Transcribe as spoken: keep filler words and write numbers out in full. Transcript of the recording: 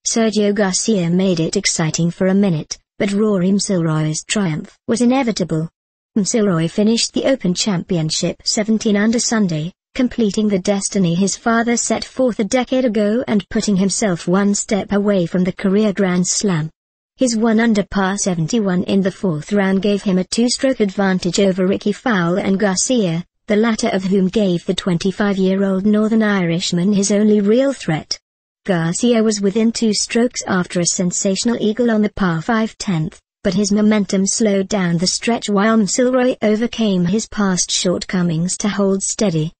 Sergio Garcia made it exciting for a minute, but Rory McIlroy's triumph was inevitable. McIlroy finished the Open Championship seventeen under Sunday, completing the destiny his father set forth a decade ago and putting himself one step away from the career Grand Slam. His one under par seventy-one in the fourth round gave him a two-stroke advantage over Ricky Fowler and Garcia, the latter of whom gave the twenty-five-year-old Northern Irishman his only real threat. Garcia was within two strokes after a sensational eagle on the par five tenth, but his momentum slowed down the stretch while McIlroy overcame his past shortcomings to hold steady.